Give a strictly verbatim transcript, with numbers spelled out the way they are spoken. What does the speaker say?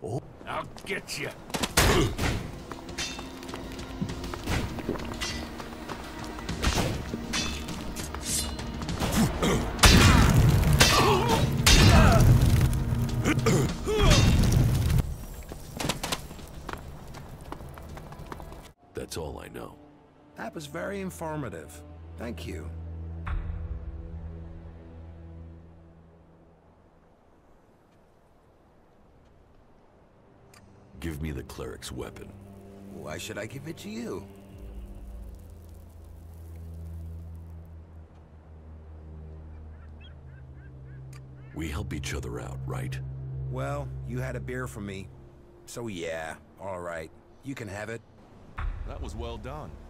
Oh. I'll get you. That's all I know. That was very informative. Thank you. Give me the cleric's weapon. Why should I give it to you? We help each other out, right? Well, you had a beer from me. So yeah, all right. You can have it. That was well done.